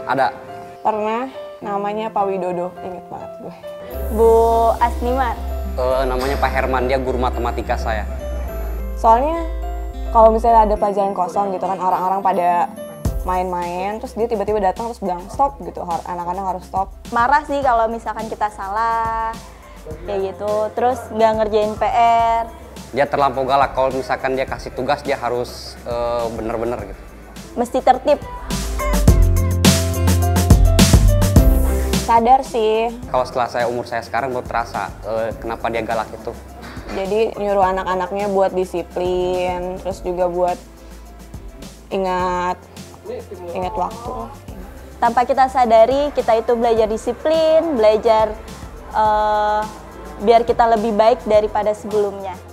Ada. Pernah, namanya Pak Widodo, inget banget gue. Bu Asnimar. Namanya Pak Herman, dia guru matematika saya. Soalnya kalau misalnya ada pelajaran kosong gitu kan, orang-orang pada main-main, terus dia tiba-tiba datang terus bilang stop gitu, anak-anak harus stop. Marah sih kalau misalkan kita salah, kayak gitu. Terus nggak ngerjain PR. Dia terlampau galak, kalau misalkan dia kasih tugas dia harus bener-bener gitu. Mesti tertib. Sadar sih, Kalau setelah umur saya sekarang baru terasa kenapa dia galak itu. jadi nyuruh anak-anaknya buat disiplin, terus juga buat ingat waktu. Tanpa kita sadari, kita itu belajar disiplin, belajar biar kita lebih baik daripada sebelumnya.